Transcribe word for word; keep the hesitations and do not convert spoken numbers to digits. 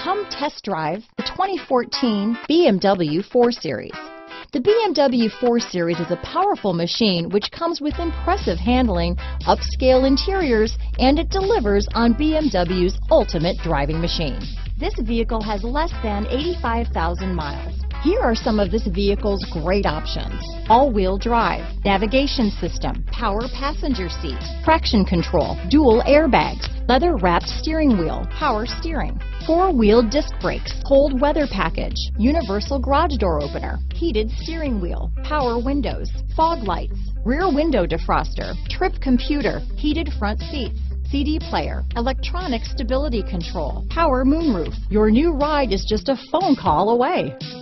Come test drive the twenty fourteen B M W four series. The B M W four series is a powerful machine which comes with impressive handling, upscale interiors, and it delivers on B M W's ultimate driving machine. This vehicle has less than eighty-five thousand miles. Here are some of this vehicle's great options: all-wheel drive, navigation system, power passenger seat, traction control, dual airbags, leather-wrapped steering wheel, power steering, four-wheel disc brakes, cold weather package, universal garage door opener, heated steering wheel, power windows, fog lights, rear window defroster, trip computer, heated front seats, C D player, electronic stability control, power moonroof. Your new ride is just a phone call away.